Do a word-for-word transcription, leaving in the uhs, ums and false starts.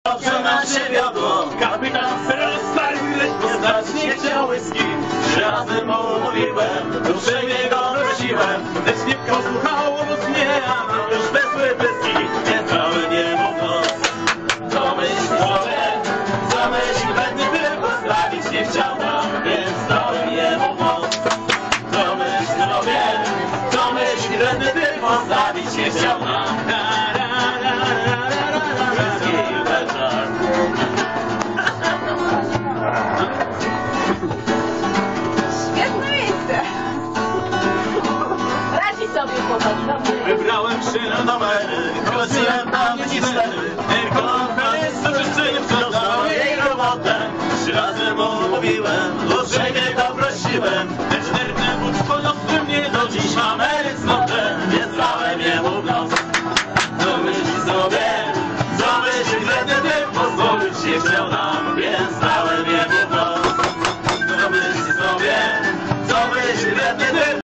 Dobrze nam się wiodło. Kapitan rozpalił, lecz poznać nie chciał whisky. Razem mu mówiłem, uprzejmie go prosiłem, lecz nie posłuchał obok mnie, a nam już wezły pyski. Niecały nie mógł nos. Co myśli sobie, co myśli wredny typ postawić nie chciał nam, więc dałem jemu moc. Co myśli sobie, co myśli wredny typ postawić nie chciał nam. Świetne miejsce. Radzi sobie chłopak, dobry. Wybrałem się na numery, chodziłem tam dni cztery. Ekonomia soczyszczyny sprzątał jej robotę. Trzy razy mu mówiłem, uprzejmie go prosiłem, lecz nerwny wódz poniosły mnie do dziś mam erycnotę. Więc dałem jemu w nos. Co myśli sobie, co myśli wredny typ, pozwolić nie chciał nam, więc dałem jemu w nos. Co myśli sobie, co myśli wredny typ.